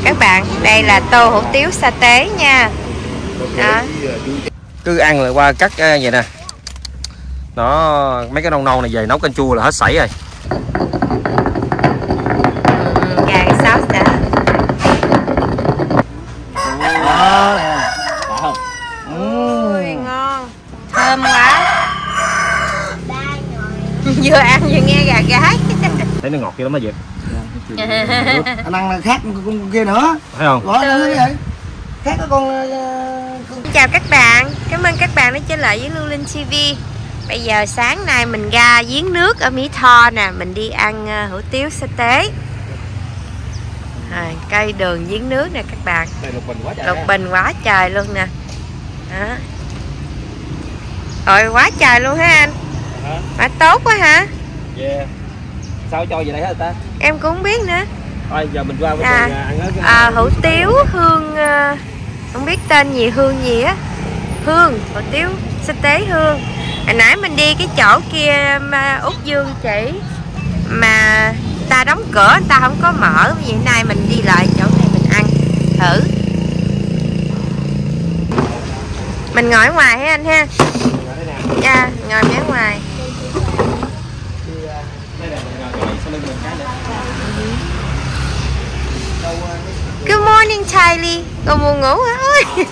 Các bạn, đây là tô hủ tiếu sa tế nha. Đó. Cứ ăn lại qua cắt vậy nè. Nó mấy cái nâu nâu này về nấu canh chua là hết sảy rồi. Gà cái sauce đã. Ôi, ngon. Thơm quá. Vừa ăn vừa nghe gà gái. Thấy nó ngọt kia lắm đó Việt. Anh ăn là khác con kia nữa. Thấy không? Gọi là cái gì? Khác cái con... Chào các bạn, cảm ơn các bạn đã trở lại với Lưu Linh TV. Bây giờ sáng nay mình ra giếng nước ở Mỹ Tho nè, mình đi ăn hủ tiếu sa tế. Cây đường giếng nước nè các bạn. Lục bình quá trời luôn nè. Đó. Rồi quá trời luôn hả anh? Mà tốt quá hả? Yeah. Sao cho về đây hả ta? Em cũng không biết nữa. Thôi giờ mình qua bên ăn hết. Hủ tiếu Hương, không biết tên gì, Hương gì á. Hương, hủ tiếu sa tế Hương. Hồi nãy mình đi cái chỗ kia mà Úc Dương chỉ mà ta đóng cửa, người ta không có mở. Vậy nay mình đi lại chỗ này mình ăn thử. Mình ngồi ở ngoài hả anh ha? Dạ, ngồi phía ngoài. Good morning Tylee. Con buồn ngủ hả? Ôi.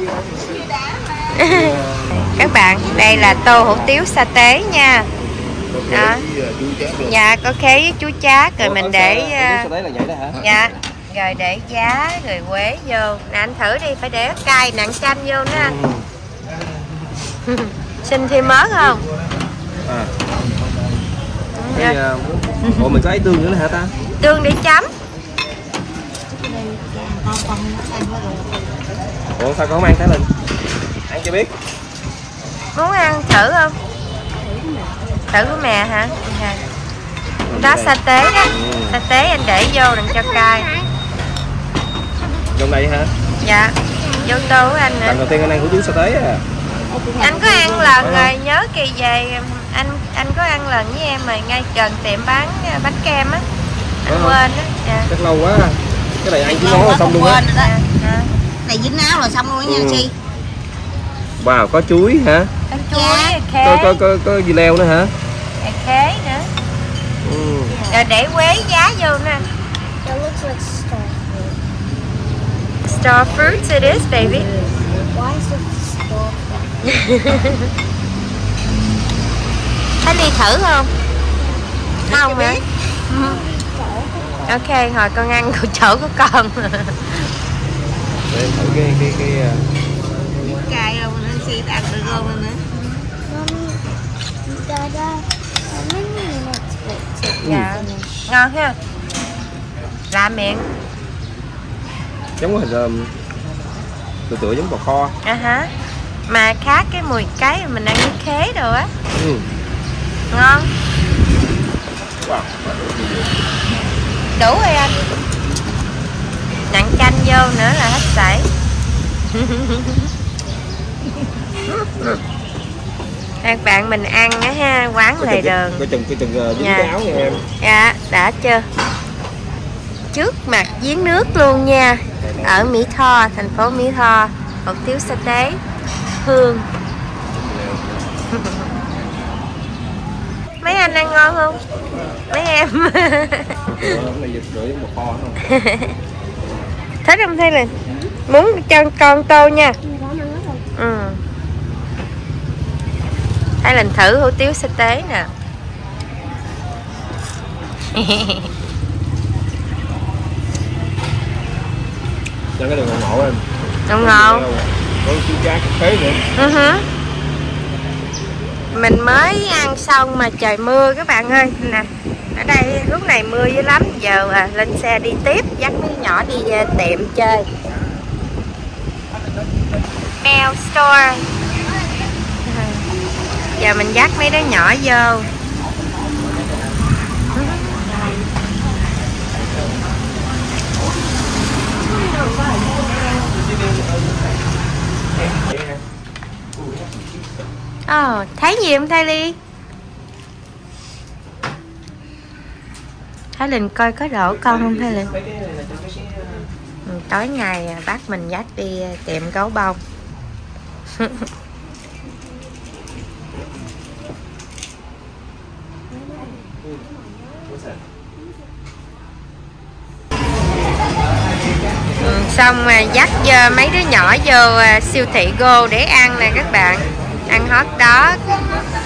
Các bạn, đây là tô hủ tiếu sa tế nha. Đó. Dạ, có khế với chú chát rồi mình để dạ, rồi để giá rồi quế vô. Nè anh thử đi, phải để cay nặng chanh vô nữa anh. Xin thêm mớ không? Ủa mình có ấy tương nữa hả ta? Tương để chấm. Ủa sao con không ăn Thái Linh? Ăn cho biết. Muốn ăn thử không? Thử của mẹ hả? Đó sa tế đó. Sa tế anh để vô đừng cho cay. Trong đây hả? Dạ. Vô tô của anh nữa. Lần đầu tiên anh ăn hủ tiếu sa tế à? Anh có ăn lần rồi, nhớ kỳ về anh có ăn lần với em rồi ngay gần tiệm bán bánh kem á. Anh quên á. Dạ. Chắc lâu quá. Cái này ăn chỉ món là xong luôn á. Này dính áo là xong luôn nha chị. Wow, có chuối hả? Có chuối, khế. Có dưa leo nữa hả? Khế nữa. Rồi để quế giá vô nè. It looks like star fruit. Star fruits it is, baby. Why is it star fruit? Thấy đi thử không? Không hả? Ok, hồi con ăn chỗ của con. Để thử cái Cay không? Anh sẽ ăn được không nữa? Dạ. Ngon ha. Lạ miệng. giống hình tựa giống bò kho. Hả? Mà khác cái mùi cái mình ăn với khế đồ á. Ngon. Wow. Đủ rồi anh. Nặng chanh vô nữa là hết sảy. Các bạn mình ăn á ha, quán lề đường. Coi chừng dính cái áo nha em. Dạ, đã chưa? Trước mặt giếng nước luôn nha. Ở Mỹ Tho, thành phố Mỹ Tho. Hủ tiếu sa tế Hương. Mấy anh ăn ngon không? Mấy em. Thích không Thế Linh? Muốn cho con tô nha. Thái Linh thử hủ tiếu sa tế nè. Cho cái đường ngộ em. Đúng không? Có chú cá khế nữa. Mình mới ăn xong mà trời mưa các bạn ơi. Nè, ở đây lúc này mưa dữ lắm. Giờ lên xe đi tiếp, dắt mấy nhỏ đi tiệm chơi. Nail store. Giờ mình dắt mấy đứa nhỏ vô. Thấy gì không Thái Ly? Thái Linh coi có đổ con không Thái Linh? tối ngày bác mình dắt đi tiệm gấu bông. Xong mà dắt mấy đứa nhỏ vô siêu thị Go để ăn nè các bạn, ăn hot dog.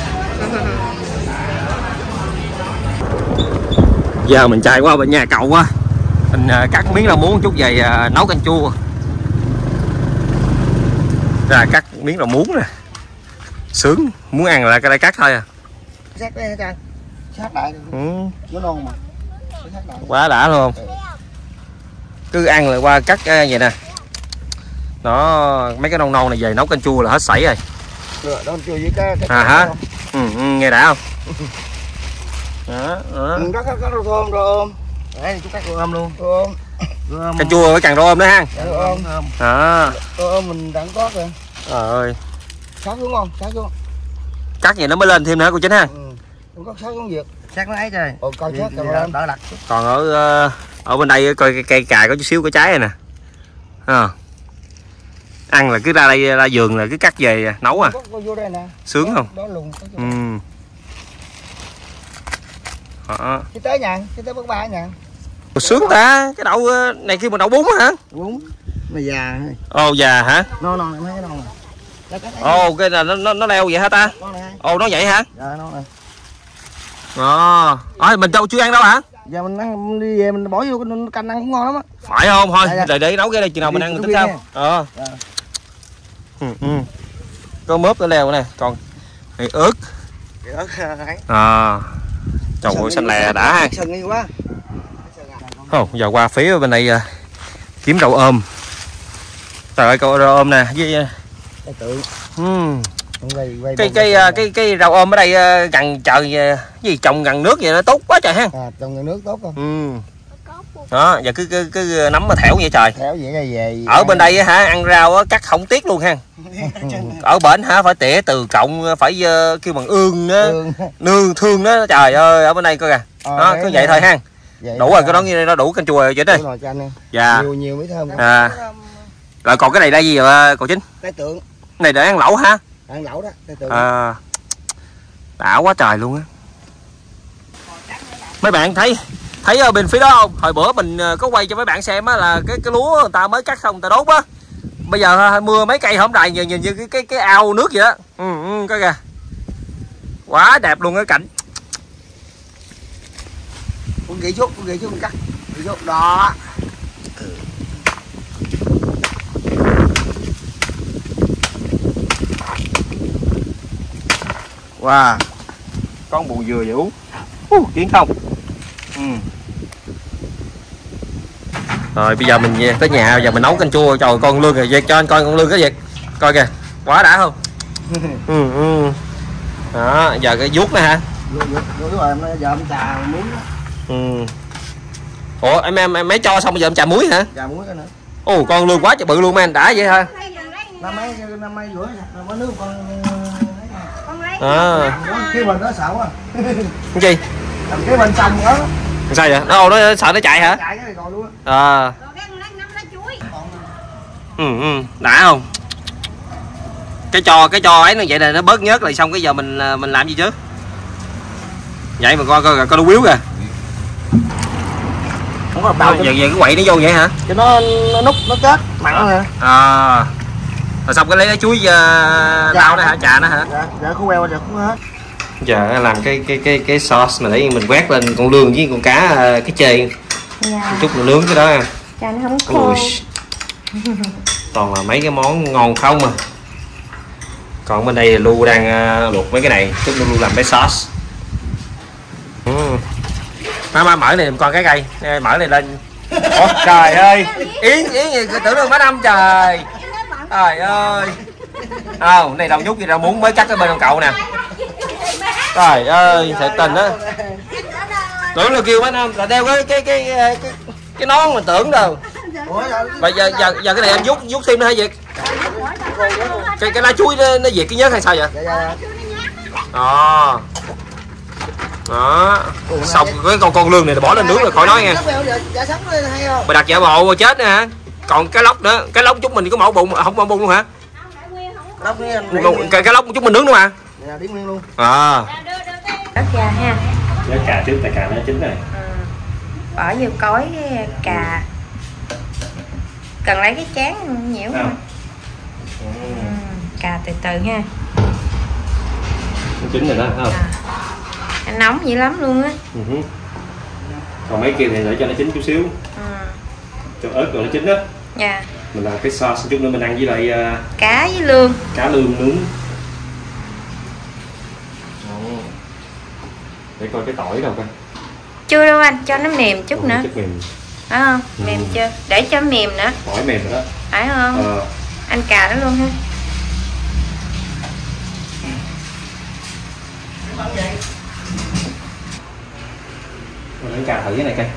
Giờ mình chạy qua bên nhà cậu á, mình cắt miếng rau muống một chút về nấu canh chua. Ra cắt miếng rau muống nè, sướng, muốn ăn là cái đây cắt thôi à. Sát đây hả sát lại nó non mà. Quá đã luôn. Cứ ăn là qua cắt vậy nè, nó mấy cái non này về nấu canh chua là hết sảy rồi. Đó chua với cái hả? Nghe đã không? Đó, đó. Cắt rau thơm rồi ôm. Đấy chú cắt rau ôm luôn. Ôm. Canh chua với càng rau ôm nữa ha. Ôm. Đó. Ôm mình đặng có rồi. Trời ơi. Sát xuống không? Sát xuống. Cắt vậy nó mới lên thêm nữa cô Chính ha. Không có sát xuống việc. Sát nó ấy trời. Coi sát rồi đỡ đặt. Còn ở bên đây coi cây cà có chút xíu cái trái này nè. Ăn là cứ ra đây ra vườn là cứ cắt về nấu à. Có vô đây nè. Sướng không? Đó luôn. Đó. Cái tới nhà, cái tới bác ba nhà. Sướng ta, cái đậu này khi mà đậu bún hả? Bún. Mà già. Ồ già hả? Non mấy cái non này. Ồ cái là nó leo vậy hả ta? Ồ nó vậy hả? Dạ non này. Mình đâu chưa ăn đâu hả? Giờ mình ăn đi về mình bỏ vô cái canh ăn cũng ngon lắm á. Phải không? Thôi để nấu cái đây chừng nào mình ăn mình tính sao? Có mớp nó leo nè, còn này ớt. Trời ơi xanh lè đã ha. Giờ qua phía bên đây kiếm rau ôm. Trời ơi rau ôm nè với cái rau ôm ở đây gần trời gì trồng gần nước vậy nó tốt quá trời ha. Trồng gần nước tốt không? Đó giờ cứ nắm mà thẻo vậy trời. Thẻo vậy về. Ở bên đây hả ăn rau cắt không tiếc luôn ha. Ở bển hả phải tỉa từ cộng phải kêu bằng ương đó, nương thương đó trời ơi ở bên đây coi kìa. Đó cứ vậy thôi ha. Đủ rồi cái đó như nó đủ canh chua rồi chứ đây. Dạ. Nhiều mới thơm. Rồi còn cái này là gì rồi cậu Chính? Cái tượng. Này để ăn lẩu hả? Ăn lẩu đó, cái tượng. Đã quá trời luôn á. Mấy bạn thấy ở bên phía đó không? Hồi bữa mình có quay cho mấy bạn xem á là cái lúa người ta mới cắt xong người ta đốt á. Bây giờ mưa mấy cây hổng đài nhìn như cái ao nước vậy đó. Coi kìa. Quá đẹp luôn cái cảnh. Con gậy chút mình cắt. Gậy chút đó. Wow. Con bù dừa vậy uống. Kiến không? Rồi bây giờ mình về tới nhà giờ mình nấu canh chua. Trời con Lương kìa, cho anh coi con Lương cái việc. Coi kìa, quá đã không? Đó, giờ cái vuốt nữa hả? Vuốt rồi, giờ em trà muối đó. Ủa em mới cho xong bây giờ em trà muối hả? Trà muối đó nữa. Ồ con Lương quá trời bự luôn anh, đã vậy hả? Năm mấy rưỡi có nước con khi mình nó sợ quá. Cái gì? Cái mình trồng đó. Sao vậy? Nó sợ nó chạy hả? Chạy cái rồi luôn. Đã không? Cái cho ấy nó vậy này nó bớt nhớt lại xong cái giờ mình làm gì chứ? Vậy mà coi nó quýu kìa. Không có đầu giờ cái quậy nó vô vậy hả? Cho nó nút nó chết mặn rồi. Rồi xong cái lấy chuối rau đó hả? Trà nó hả? Dạ khô queo giờ cũng hết. Giờ làm cái sauce mà để mình quét lên con Lương với con cá cái chê. Chút nữa nướng cái đó. Cho nó không khô. Toàn là mấy cái món ngon không mà. Còn bên đây Lu đang luộc mấy cái này, chút nữa Lu làm cái sauce. Má mở này con cái cây, mở này lên. Ôi trời ơi, Yến gì tưởng được má Năm trời. Trời ơi. Này đầu nhút gì ra muốn mới cắt cái bên ông cậu nè. Trời ơi, thiệt tình á. Tưởng là kêu má Năm là đeo cái nón mà tưởng đâu. Bây giờ cái này em vuốt thêm nữa hả Việt? Cái lá chuối nó Việt cái nhớt hay sao vậy? Đó. Xong cái con Lương này bỏ lên nước rồi khỏi nói nha. Mày đặt giả bộ chết nè hả? Còn cá lóc nữa, cá lóc chúng mình có mổ bụng không mổ bụng luôn hả? Lóc đi anh. Cá lóc chúng mình nướng nữa mà. Dạ, điếm nguyên luôn. À. Ớt gà ha. Với cà trước, tại cà nó chín rồi. Bỏ vô cối cái cà. Cần lấy cái chén nhiễu không? Cà từ từ ha. Nó chín rồi đó, thấy không? Nó nóng dữ lắm luôn á. Còn mấy kia thì để cho nó chín chút xíu. Cho ớt rồi nó chín đó. Dạ. Mình làm cái sauce chút nữa mình ăn với lại cá với lương. Cá lương nướng. Để coi cái tỏi đâu coi. Chưa đâu anh, cho nó mềm chút nữa. Chút mềm. Phải không? Mềm chưa? Để cho mềm nữa. Tỏi mềm rồi đó. Phải không? Anh cà nó luôn ha. Mình ăn cà thử cái này coi.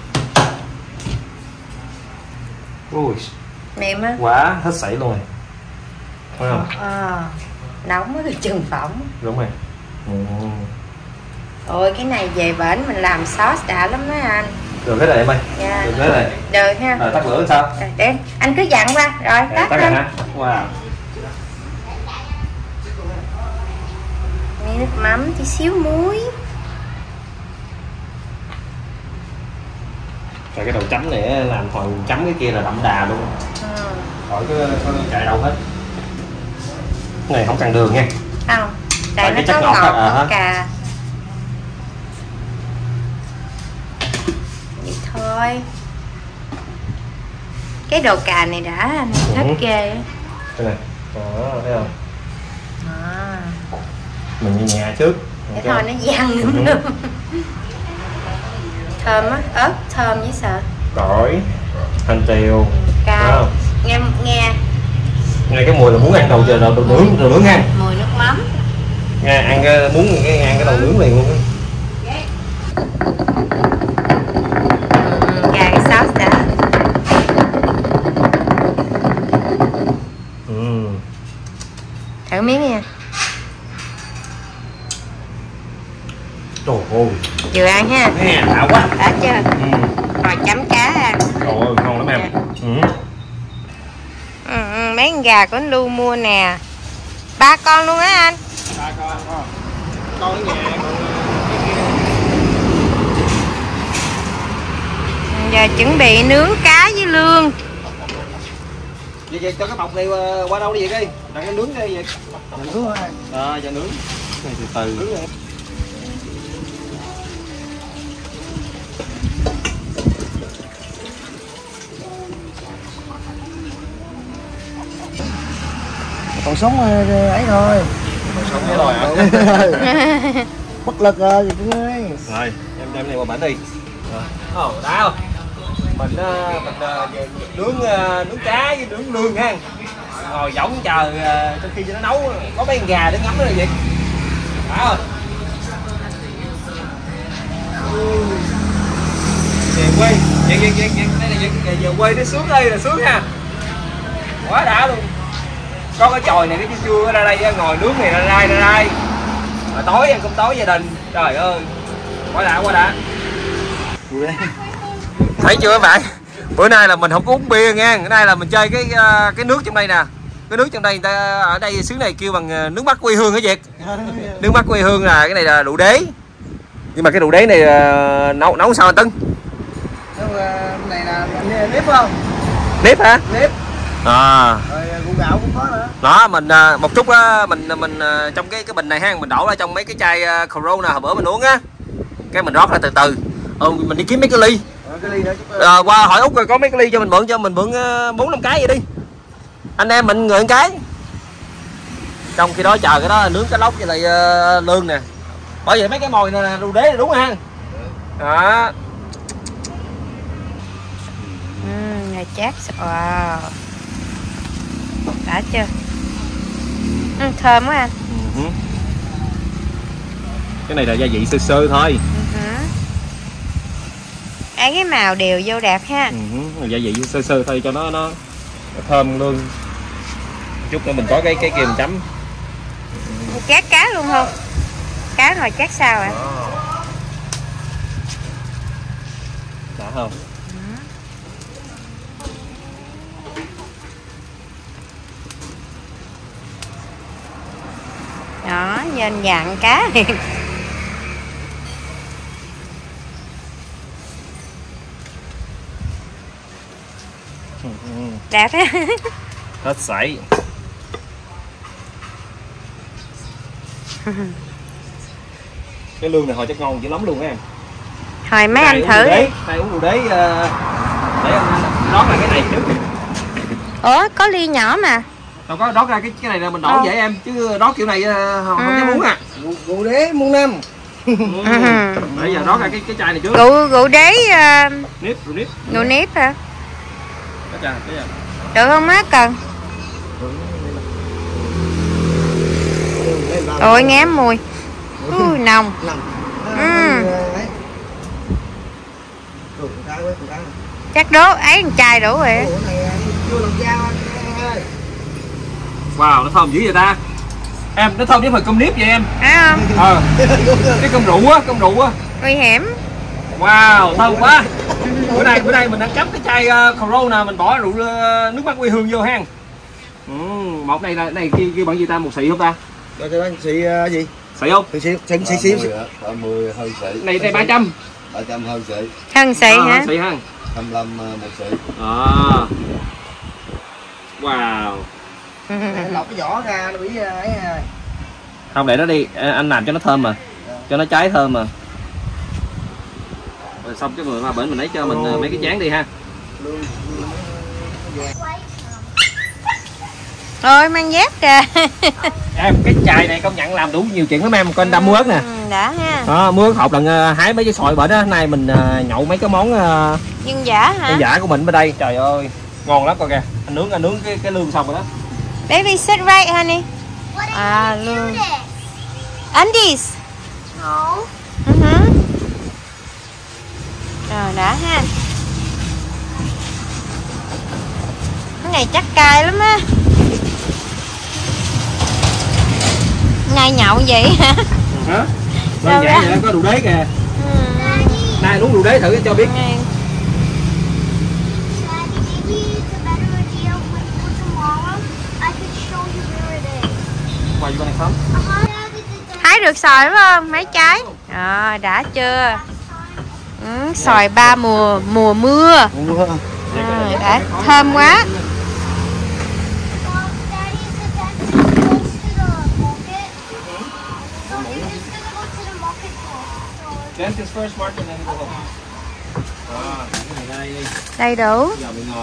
Ui. Mềm á. Quá hết sảy luôn rồi. Phải không? Nóng mới được chừng phỏng. Đúng rồi. Ôi cái này về bển mình làm sauce đã lắm đó anh. Được cái này em ơi. Dạ. Được cái này. Được ha. Rồi tắt lửa sao? Để anh cứ dặn qua rồi tắt rồi lên. hả? Wow. Nước mắm tí xíu muối. Rồi cái đầu chấm này làm phần chấm cái kia là đậm đà luôn. Khỏi có chạy đâu hết. Cái này không cần đường nha. Không. Tại nó cái có ngọt ngọt cà. Vậy thôi. Cái đồ cà này đã anh thích ghê á. Cái này. Thấy không? Mình nhẹ nhẹ trước. Cái thôi nó văng đúng không? Thơm á, ớt thơm với sợ. Tỏi, hành tiêu. Cay. Nghe cái mùi là muốn ăn đầu giờ đầu nướng ha. Mùi nước mắm. Nghe ăn muốn ăn cái đầu nướng liền luôn. Gà cái sauce đã. Thử miếng nha. Trời ơi. Vừa ăn ha. Nè, đã quá. Đã chưa? Rồi chấm cá ăn. Trời ơi, ngon lắm em. Mấy con gà của anh Lưu mua nè. 3 con luôn á anh. 3 con. Con ở nhà còn Giờ chuẩn bị nướng cá với lương. Vậy cho cái bọc này qua đâu đi vậy đi? Đặt cái nướng đi vậy. Nướng hả? Giờ nướng. Này từ từ. Nướng rồi. Còn sống ấy thôi. Còn sống thế rồi hả? Bất lực rồi chị Phương ơi. Rồi, em đem này qua bển đi. Đã không? Mình nướng cá với nướng lương ha. Ngồi võng chờ trong khi cho nó nấu có mấy con gà để ngắm nó là gì? Đã không? Về quê, đây là về quê nó sướng đây là sướng ha. Quá đã luôn. Có cái chòi này cái chua ra đây ngồi nướng này ra đây. Rồi tối ăn cơm tối gia đình. Trời ơi. Quá đã. Thấy chưa các bạn? Bữa nay là mình không có uống bia nha. Bữa nay là mình chơi cái nước trong đây nè. Cái nước trong đây người ta ở đây xứ này kêu bằng nước mắt quê hương hả Việt? Nước mắt quê hương là cái này là đụ đế. Nhưng mà cái đụ đế này nấu sao anh Tấn? Này là nếp không? Nếp hả? Nếp. Rồi củ gạo cũng có nữa. Đó mình một chút á mình trong cái bình này ha, mình đổ ra trong mấy cái chai Corona hồi bữa mình uống á. Cái mình rót ra từ từ. Mình đi kiếm mấy cái ly. Cái ly nữa qua hỏi Út rồi có mấy cái ly cho mình mượn 4-5 cái vậy đi. Anh em mình người một cái. Trong khi đó chờ cái đó nướng cá lóc với lại lương nè. Bởi vậy mấy cái mồi này là đu đế đúng ha. Đó. Rồi chát. Wow. Đã chưa? Thơm quá anh. Cái này là gia vị sơ sơ thôi. Ăn cái màu đều vô đẹp ha. Gia vị sơ sơ thôi cho nó thơm luôn. Chút nữa mình có cái kiềm chấm. Chát cá luôn không? Cá rồi chát sao ạ? Đã không? nhìn dạng cá. Đẹp á. Hết sảy. Cái lương này hồi chắc ngon dữ lắm luôn á em. Hồi mấy anh thử đi. Này uống đồ đế để anh đón lại cái này trước. Ủa có ly nhỏ mà. Đâu có đót ra cái này là mình đổ vậy em, chứ đót kiểu này không dám uống à. Rượu đế muôn năm. Bây giờ đót ra cái chai này trước. Rượu đế Rượu nếp hả? Cái chai này. Được không má Cần? Ôi nghe mùi. Nồng. Chắc đố ấy một chai đủ rồi. Wow, nó thơm dữ vậy ta. Em, nó thơm với phần cơm nếp vậy em. Phải không? Cái cơm rượu á. Nguy hiểm. Wow, thơm quá. Bữa nay mình đang cắm cái chai Corona, mình bỏ rượu nước mắt quê hương vô ha. Một này kia bằng gì ta, một xị không ta? Cho anh xị gì? Xị không? Xị 30 hơn xị. Này 300. 300 hơn xị. Hơn xị hả? Xị ha. 25 một xị. Wow. Lọc cái vỏ ra nó bị ấy. Không, để nó đi, anh làm cho nó thơm mà. Cho nó cháy thơm mà. Rồi xong cái người mà bển mình lấy cho mình mấy cái chén đi ha. Rồi mang dép kìa. Em, cái chai này công nhận làm đủ nhiều chuyện lắm em, con đâm muối ớt nè. Đã ha. Muối ớt hộp lần hái mấy cái sòi bển á, nay mình nhậu mấy cái món nhân giả hả? nhân giả của mình bên đây. Trời ơi, ngon lắm coi kìa. Anh nướng cái lương xong rồi đó. Baby sit right honey. Lương. Undies. No. Rồi đã ha. Cái này chắc cay lắm á. Ngày nhậu vậy hả? Hả? Đơn giản vậy, có đồ đế kìa. Nay uống đồ đế thử cho biết. Quay vô này không? Hái được xoài đúng không? Mấy trái? Rồi đã chưa? Xoài 3 mùa mưa. Đã thơm quá. Đầy đủ.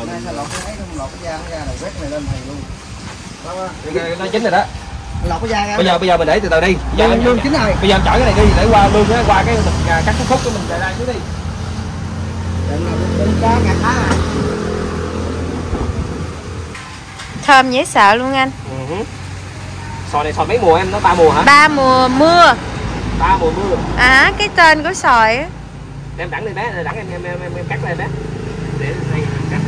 Nó chín rồi đó. Lọc cái da ra. Bây giờ mình để từ từ đi. Lương chín rồi. Bây giờ em chở cái này đi để qua lương á, qua cái mình cắt cái khúc của mình để ra trước đi. Thơm dễ sợ luôn anh. Xoài này xoài mấy mùa em? Nó 3 mùa hả? 3 mùa mưa. 3 mùa mưa. Cái tên của xoài á. Em đẳng đi bé, đẳng em cắt lên bé. Để đây cắt.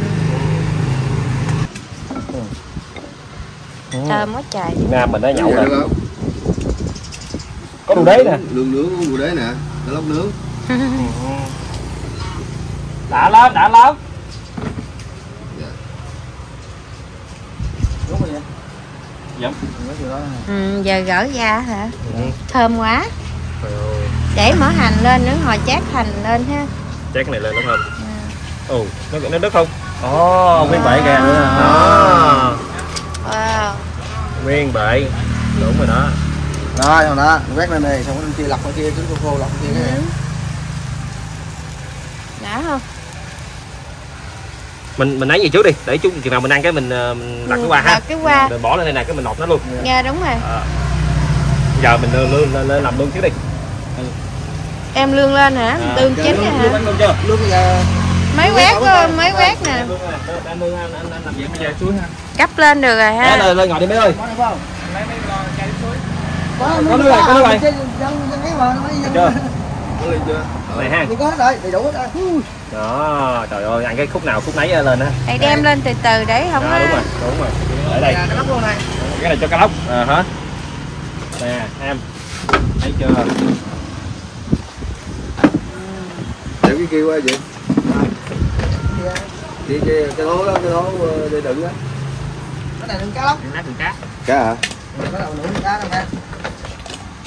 Thơm quá trời. Việt Nam mình đã nhậu rồi. Có đồ đế nè. Lương nướng uống đồ đế nè, cá lóc nướng. Đã lắm. Đúng rồi vậy. Dạ. Giờ gỡ ra hả? Thơm quá. Để mỡ hành lên nữa, hồi chát hành lên ha. Chát cái này lên nó thơm. Nó đứt không? Nguyên bệ kìa. Wow. Nguyên bệ. Đúng rồi đó. Rồi đó, quét lên này, xong cái kia lọc cái kia, trứng khô lọc cái kia. Đã không? Mình lấy gì trước đi, để chút chừng nào mình ăn cái mình đặt cái qua ha. Đặt cái qua. Mình bỏ lên đây nè, cái mình nộp nó luôn. Dạ đúng rồi. Giờ mình lên làm lương trước đi. Em lương lên hả? Lương chín rồi hả? Lương bây giờ Mấy quét nè. Anh làm gì bây giờ chuối ha. Cắp lên được rồi ha. Lên ngồi đi mấy ơi. có nước rồi. Chưa? Này ha. Có rồi, đầy đủ hết rồi. Đó, trời ơi, ăn cái khúc nào khúc nấy lên ha. Thầy đem lên từ từ để không á. Đúng rồi. Ở đây. Cá lóc luôn này. Cái này cho cá lóc. Hả? Nè, em. Thấy chưa? Để cái kia qua vậy. Cái hố đó, cái hố để đựng á. Cái này đựng cá lóc. Nát đựng cá. Cá hả? Cái đầu đựng cá đâu nha.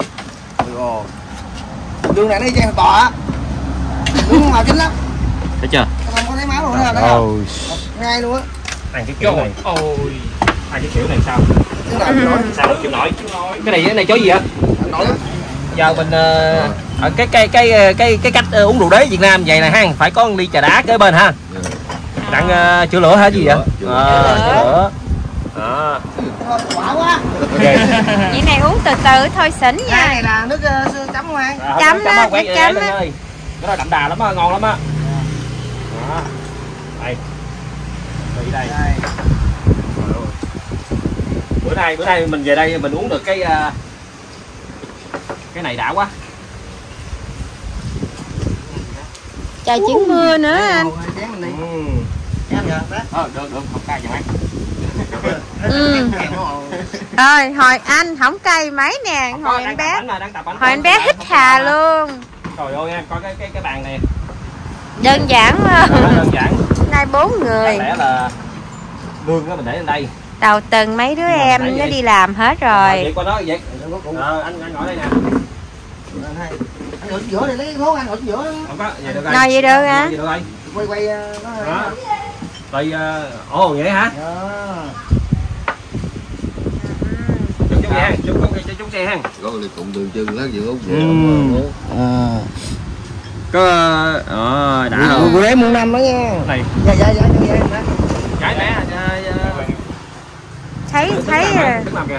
Ồ. Đường này đi trang tọa. Đường màu chính lắm. Thấy chưa? Không có thấy máu luôn ha, thấy không? Ngay luôn á. Ăn cái kiểu này. Ôi. Ăn cái kiểu này sao? Cái nào chịu nổi? Sao chịu nổi? Cái này chó gì hả? Nổi lắm. Giờ mình ở cái cách uống rượu đế Việt Nam vậy này ha, phải có ly trà đá kế bên ha. Đặng chữa lửa hả gì vậy? Chữa lửa. Đó. Quả quá. Vậy này uống từ từ thôi xỉn Cái nha. này là nước chấm không ăn? Chấm đó, quét nước chấm á. ơi. Cái đó đậm đà lắm á, ngon lắm á. Đó. Đây. Đây. Bữa nay mình về đây mình uống được cái này đã quá. Trời chuyển mưa nữa anh. Được, không cay vậy anh. Rồi hồi anh không cay mấy nè, hồi anh bé hít hà luôn. Trời ơi nha, coi cái bàn này. Đơn giản quá. Đơn giản. Nay 4 người. Lẽ là lương đó mình để lên đây. Đầu tuần mấy đứa em nó đi làm hết rồi. Vậy qua đó vậy. Anh ngồi đây nè. Anh ngồi giữa đây lấy cái thuốc anh ngồi giữa. Không có, vậy được rồi. Ngồi vậy được hả? Quay nó. Rồi ồ vậy hả? Chúc xe ha, chúc xe ha. Có ly cụm đường chân lát vừa út về. Có đã rồi. Vừa đấy muốn năm đó nha. Này. Dạ. Trái mẹ. Thấy Đứng làm kìa.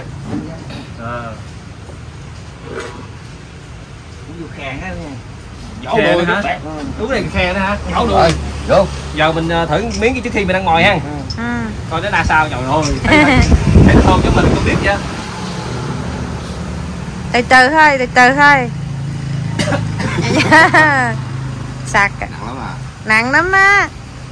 Cũng khèn á nha. Khe nữa hả? Đúng này khe nữa hả? Dỗ luôn. Vô. Giờ mình thử miếng trước khi mình ăn ngồi ha. Coi nó ra sao, trời ơi. Thấy thơm chứ mình không biết chứ. từ từ thôi. Sặc. Nặng lắm à. Nặng lắm á.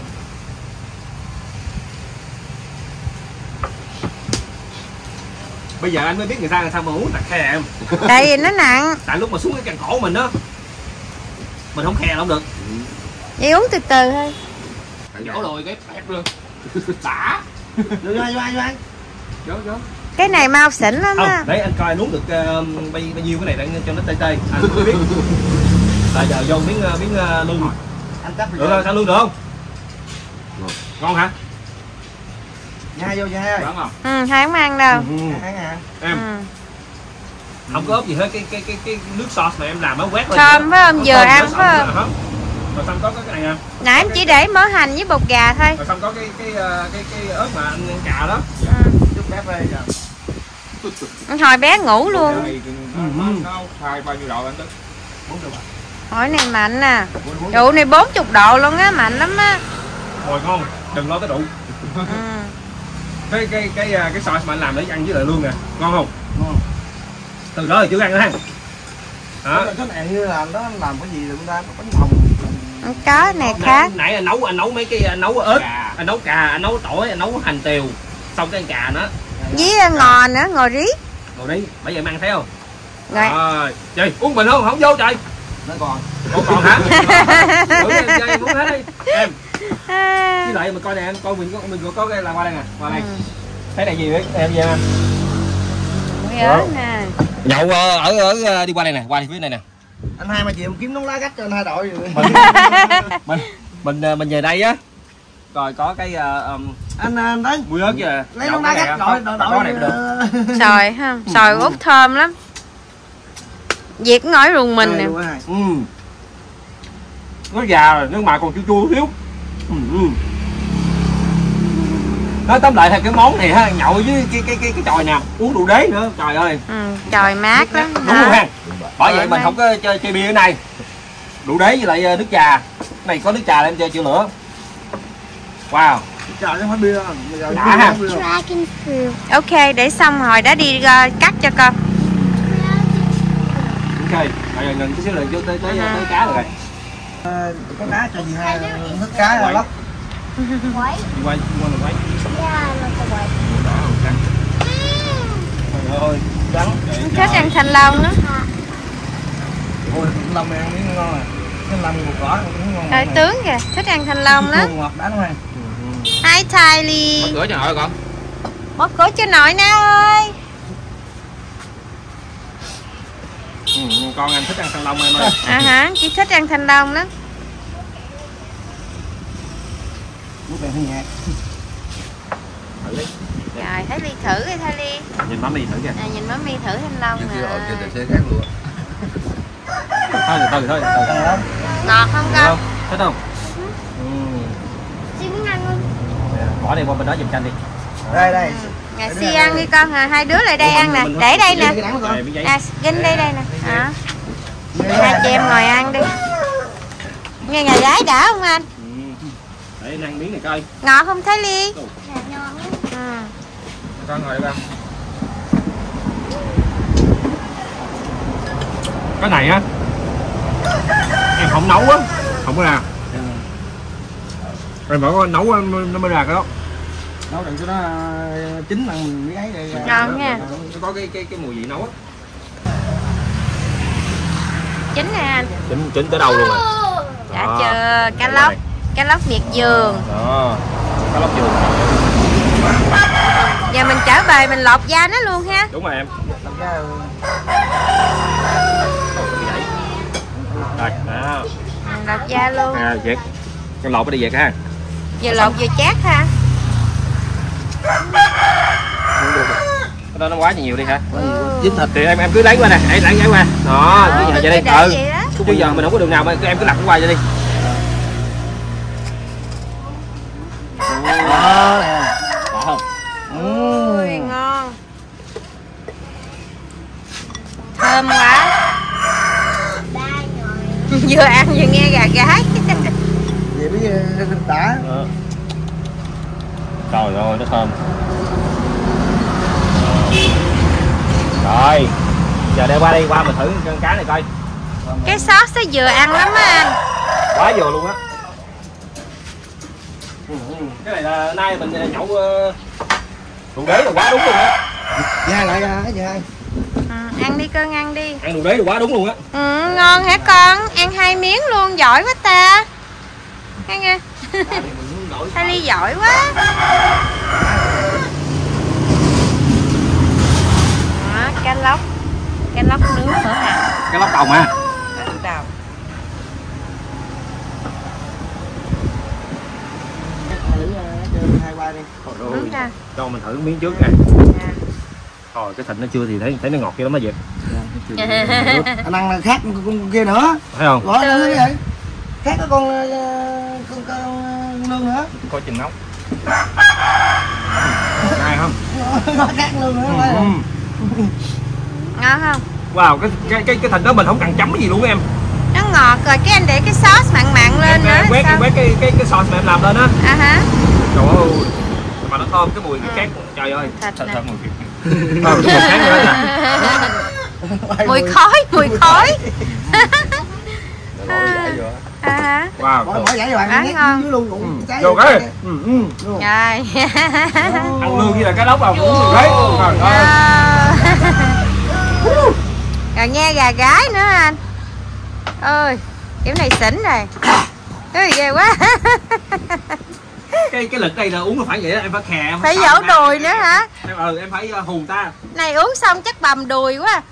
Bây giờ anh mới biết người ta làm sao mà uống tạt khe em. Tại vì nó nặng. Tại lúc mà xuống cái càng cổ mình đó, mình không khe là không được. Vậy uống từ từ thôi. Vỗ rồi cái bẹp luôn. Xả. Vô. Vô. Cái này mau xỉn lắm Không, á. để anh coi anh uống được bao nhiêu cái này để cho nó tê tê. Anh không biết. Tại giờ vô miếng lương. Anh cắt được rồi, sao lương được không? Ngon hả? Nhai vô nhai ơi. Hai không ăn đâu. Em. Không có ốp gì hết, cái nước sauce mà em làm nó quét lên. Thơm phải không? Vừa ăn phải không? Rồi xong có cái này nè. Nãy em chỉ để mớ hành với bột gà thôi. Rồi xong có cái ớt mà anh cà đó. Chút bếp đây giờ. Hồi bé ngủ luôn. Hai bao nhiêu độ anh Tức? 40 độ. Hồi này mạnh nè. Rượu này 40 độ luôn á, mạnh lắm á. Ngồi ngon, đừng lo tới rượu. Cái sauce mà anh làm để ăn với lại lương nè, ngon không? Ngon. Từ đó là chưa ăn nữa ha. Đó. Cái này như là nó làm cái gì được ta? Bánh hồng. Không có, này khác. Nãy anh nấu mấy cái anh nấu ớt, anh nấu cà, anh nấu tỏi, anh nấu hành tiều. Xong cái cà nữa. Với ngò nữa, ngò riết. Ngồi đi, bây giờ em ăn thấy không? Rồi. Rồi, chơi uống bình không? Không vô trời. Nó còn. Ủa còn hả? Chơi uống hết đi. Em. Với lại mình coi nè, em coi mình có cái là qua đây nè, qua đây. Thấy này gì đấy, em gì nè. Nhớ nè. Nhậu ở đi qua đây nè, qua đi phía này nè. Anh Hai mà chịu kiếm nón lá cách cho anh Hai đội rồi. Mình về đây á. Rồi có cái anh tới mùi ớt kìa. lấy nón lá cách đội này được. Sòi ha, sòi út thơm lắm. Việt ngỏi rùng mình nè. Nó già rồi, nước mặn còn chua chua thiếu. Nói tóm lại là cái món này ha, nhậu với cái chòi nè, uống rượu đế nữa, trời ơi. Chòi mát lắm. Đúng luôn ha. Bởi vậy mình không có chơi bia ở này. Rượu đế với lại nước trà. Cái này có nước trà để em chơi chữa lửa. Wow. Trà chứ không phải bia. Đã ha. Ok, để xong rồi đã đi cắt cho con. Ok, bây giờ ngừng chút xíu là vô tới cá rồi. Có cá cho gì hai nước cá rồi lắm. Quay là quay. Trời ơi, trắng. Thích ăn thanh long nữa. Ôi, thanh long ăn miếng ngon à. Thanh long bột cỏ cũng ngon. Trời tướng kìa, thích ăn thanh long lắm. Ngọt đá đúng không? Hi Tylee. Mở cửa cho nội con. Mở cửa cho nội Na ơi. Con anh thích ăn thanh long em ơi. Hả, chị thích ăn thanh long đó. Bút này hơi nhạt. Thử đi. Rồi, thấy Ly thử đi Thái Ly. Nhìn má mì thử kìa. Nhìn má mì thử thanh long Chứ nè. trên tài xế khác luôn. Thôi từ từ. Ngọt không con? Thích không? Chị muốn ăn không? Bỏ đi qua bên đó giùm chanh đi. Đây. Ngày Si ăn đi con, hai đứa lại đây ăn nè. Để đây nè. Ginh đây nè. Đó. Hai chị em ngồi ăn đi. Nghe nhà gái đã không anh? Để ăn miếng này coi. Ngọt không Thái Ly? Con ngồi đi con. Cái này á em không nấu á, không có ra. Em bảo nấu nó mới ra cái đó. Nấu đừng cho nó chín bằng miếng ấy đây. Ngon nha. Có cái mùi vị nấu á. Chín nè anh. Chín tới đâu luôn rồi. Đã chưa? Cá lóc miệt vườn. Đó. Cá lóc vườn. Giờ mình trở về mình lột da nó luôn ha. Đúng rồi em. Rồi, đó. Lột da luôn. Dẹt. Con lột nó đi dẹt ha. Vừa lột vừa chát ha. Cái đó nó quá nhiều đi hả? Dính thịt. Thì em cứ lấy qua nè, lấy qua. Đó, cứ giờ vậy đi. Chứ giờ mình không có đường nào mà em cứ lặt qua vậy đi. Đó nè. Đã không? Ui, ngon. Thơm quá. Vừa ăn vừa nghe gà gái. Vậy biết đã. Trời ơi, nó thơm. Rồi, giờ để qua đây, qua mình thử con cá này coi. Cái sốt nó vừa ăn lắm á anh. Quá vừa luôn á. Cái này là nay mình nhậu đồ đế là quá đúng luôn á. Dạ lại dạ. Ăn đi con, ăn đi. Ăn đồ đế là quá đúng luôn á. Ngon hả con? Ăn 2 miếng luôn, giỏi quá ta. Nghe nghe. Thái Ly giỏi quá. Đó, cá lóc nướng nữa hả? Cái lóc đồng ha. Cá lóc đầu. Hai qua đi. Nướng ra. Cho mình thử miếng trước nè. Rồi cái thịt nó chưa thì thấy nó ngọt kia lắm á Việt. Anh ăn khác con kia nữa. Thấy không? Gọi là cái gì? Khác có con lương nữa. Coi chừng nóng. Ngon không? Nó khác lương nữa. Ngon không? Wow, cái thịt đó mình không cần chấm cái gì luôn em. Nó ngọt rồi cái anh để cái sauce mặn lên nữa. Quét cái sauce mà em làm lên á. Hả? Trời ơi. Mà nó thơm cái mùi cái khác. Trời ơi. Thịt nè. Thơm mùi khác. Thơm mùi khác nữa nè. Mùi khói. Hả? Wow. Bỏ vậy rồi bạn nhét dưới luôn cũng cháy. Vô cái. Rồi. Ăn lương như là cái lóc vào cũng được đấy. Trời ơi. Rồi nghe gà gái nữa anh. Ơi, kiểu này xỉn rồi. Ơi ghê quá. Cái lịch đây là uống là phải vậy đó, em phải khè. Phải dỗ đùi nữa hả? Em phải hù ta. Này uống xong chắc bầm đùi quá.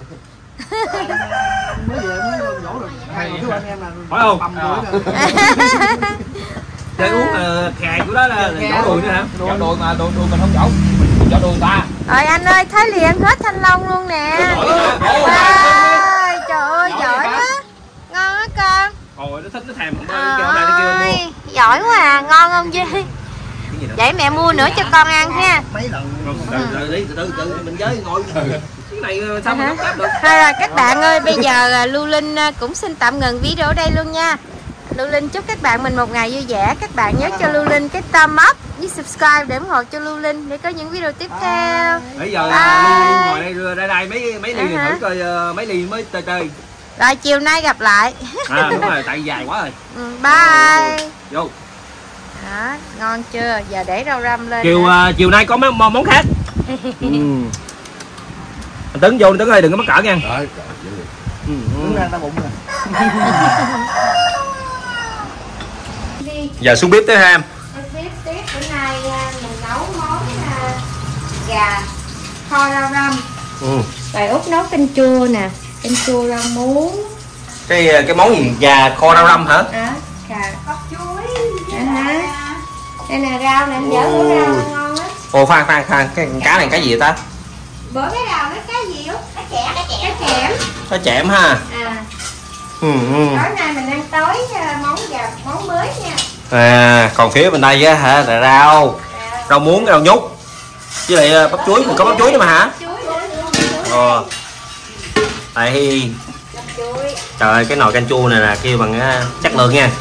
Mới về mới dỗ được. Hai thứ anh em là phải không? bầm đuổi rồi. Chơi uống khè của đó là dỗ đùi nữa hả? Dỗ đùi mà đùi mình không dỗ. Dỗ đùi ta. Rồi anh ơi, Thái Ly ăn hết thanh long luôn nè. Wow, trời ơi giỏi quá. Ngon á con. Ôi nó thích nó thèm ơi, giỏi quá à, ngon không Duy? Vậy mẹ mua nữa cho con ăn ha. Mấy lần. Từ mình với ngồi. Cái này sao mà nấu được. Thôi rồi các bạn ơi, bây giờ Lưu Linh cũng xin tạm ngừng video ở đây luôn nha. Lưu Linh chúc các bạn mình một ngày vui vẻ. Các bạn nhớ cho Lưu Linh cái thumb up với subscribe để ủng hộ cho Lưu Linh để có những video tiếp theo. Bây giờ Lưu ngồi đây ra đây mấy ly thử coi mấy ly mới tơi. Rồi chiều nay gặp lại. Đúng rồi, tại dài quá rồi. Bye. Vô. Đó, ngon chưa? Giờ để rau răm lên. Chiều nay có mấy món khác. Anh Tấn vô, Tấn ơi đừng có mắc cỡ nha. Đứng ra ta bụng rồi. Giờ xuống bếp tới ha em. Tiếp bữa nay mình nấu món gà kho rau răm. Rồi Út nấu canh chua nè. canh chua rau muống. Cái món gì, gà kho rau răm hả? Gà bắp chuối. Đây nè rau nè, anh dở rau ngon á. Ồ khoan, cái cá này cái gì vậy ta? Bữa cái rau nó cá gì á? Cá chẽm. Cá chẽm ha. Tối nay mình ăn tối món mới nha. Còn phía bên đây á hả là rau muống, rau nhút với lại bắp chuối, mình có bắp chuối nữa mà hả? Đây trời ơi, cái nồi canh chua này là kêu bằng chất lượng nha.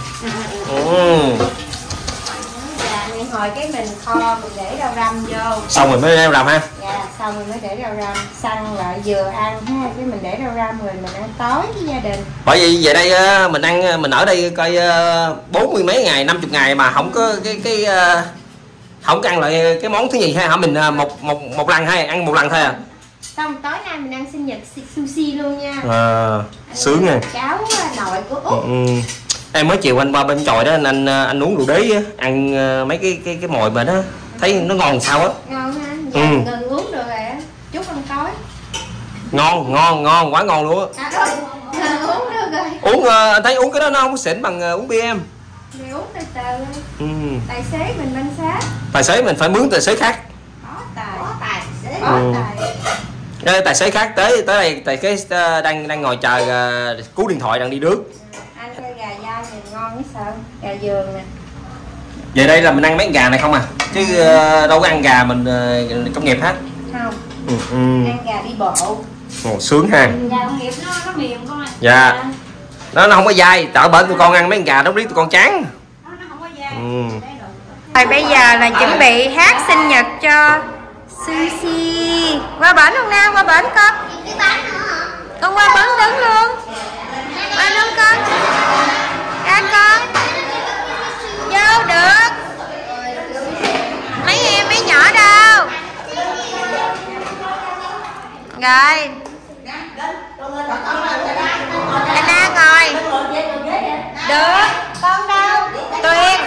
Hồi cái mình kho mình để rau răm vô. Xong rồi mới để rau răm ha. Dạ, xong rồi mới để rau răm, xăng lại vừa ăn ha, cái mình để rau răm rồi mình ăn tối với gia đình. Bởi vì về đây mình ở đây coi 40 mấy ngày, 50 ngày mà không có không có ăn lại cái món thứ gì ha hả? Mình một lần hay ăn một lần thôi à. Xong tối nay mình ăn sinh nhật sushi luôn nha. Sướng nha. Cháu nội của Út. Em mới chiều anh qua bên chòi đó, anh uống rượu đế á, ăn mấy cái mồi mà đó thấy nó ngon sao á. Ngon ha. Dạ, gần uống được rồi á. Chút ăn tối. Ngon, quá ngon luôn á. Gần uống được rồi. Uống anh thấy uống cái đó nó không có xịn bằng uống bia em. Mình uống từ từ. Tài xế mình bên sát. Tài xế mình phải mướn tài xế khác. Có tài. Tài xế khác tới đây, tài xế đang ngồi chờ cứu điện thoại đang đi nước. Ăn cái gà dai này ngon biết sao? Gà vườn nè. Về đây là mình ăn mấy gà này không à, chứ đâu có ăn gà mình công nghiệp hết. Không. Ăn gà đi bộ. Sướng ha. Gà công nghiệp nó mềm con ơi. Dạ. Nó không có dai, tại bởi tụi con ăn mấy gà đó biết tụi con chán. Nó không có dai. Rồi bây giờ là chuẩn bị hát sinh nhật cho Sushi. Qua bển không Nam, qua bển con. Con qua bển đứng luôn. Qua đứng con. Ra con. Vô được. Mấy em mấy nhỏ đâu. Rồi. Anna ngồi. Được. Con đâu? Tuyên.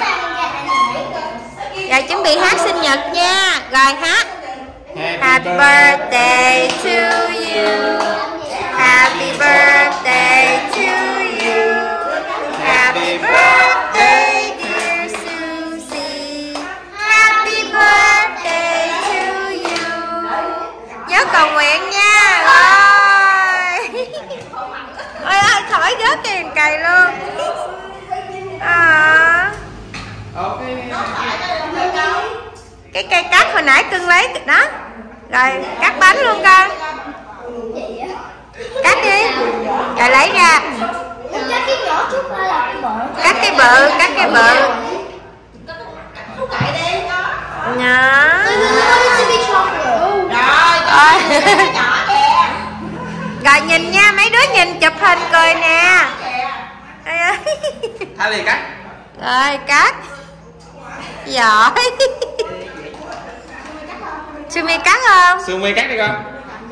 Rồi chuẩn bị hát sinh nhật nha. Rồi hát. Happy birthday to you. Happy birthday to you. Happy birthday dear Susie. Happy birthday to you. Nhớ cầu nguyện nha. Rồi. Ôi ơi khỏi rớt cái cày luôn. Cái cây cắt hồi nãy cưng lấy đó. Rồi cắt bánh luôn con. Cắt đi. Rồi lấy ra. Cắt cái bự, cắt cái bự. Nhỏ. Rồi nhìn nha, mấy đứa nhìn chụp hình cười nè. Thay vì cắt. Rồi cắt. Giỏi. Sumi cắt không? Sumi cắt đi con.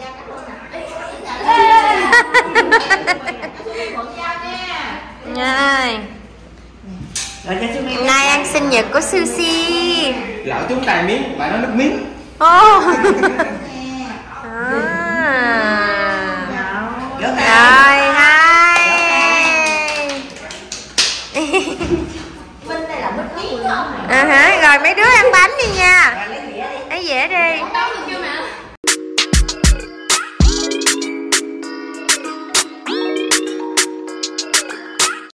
Rồi. Hôm nay ăn sinh nhật của Sushi. Lỡ chúng tài miếng, bạn nói nước miếng. Rồi hai. Rồi mấy đứa ăn bánh đi nha. Lấy dĩa đi.